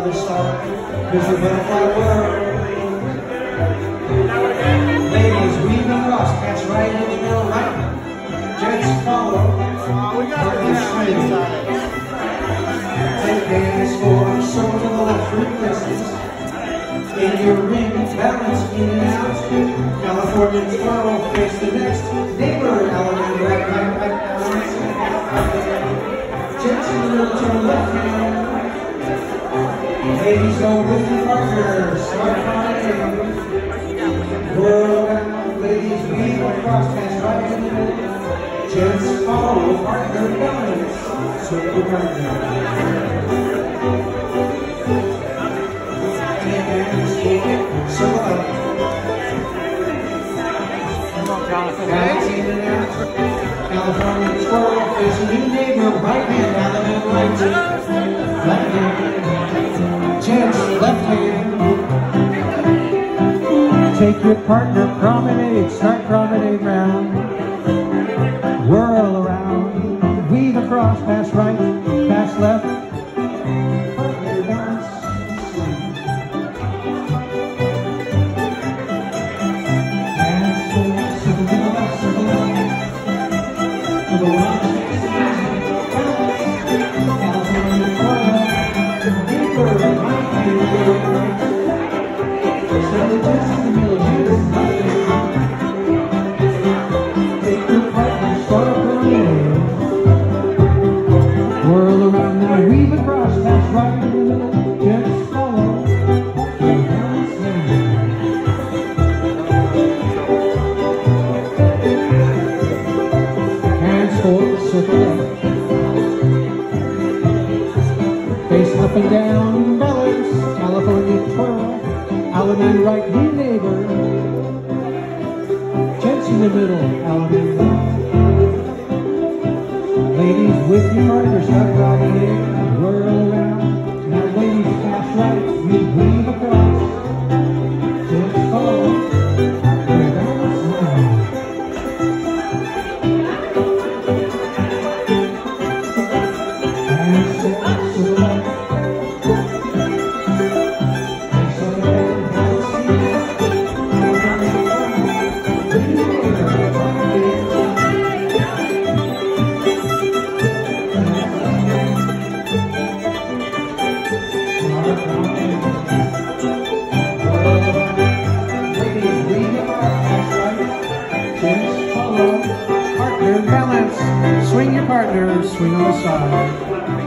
the start. Here's your butterfly world. Ladies, weave across, catch right in the middle, right. Gents follow. We got it inside. Take hands forward, so to the left, replaces. In your ring, balance in and out. California twirl, face the next. Neighbor, element, right, balance. Gents in the middle, turn left hand. Ladies, go with your partner. Start flying. Whirl around. Ladies, weave across, catch right in the middle. Gents follow, partner, balance. Swing your partner. Circle up. Come on, Jonathan. In and out. California twirl. There's a new neighbor. Right hand. Alabama right. Left hand. Gents, left hand. Take your partner. Promenade. Start promenade round. Whirl around. Weave across. Pass right. Pass left. Whirl around now, weave across, pass right in the middle, just follow. Hands forward, circle left. Face up and down, balance, California twirl. Alabama right, new neighbor. Gents in the middle, Alabama. Ladies with your partner, start promenade, whirl around. Now ladies, pass right, we weave across. Just follow. And set to the left. Partner balance. Swing your partner, swing on the side.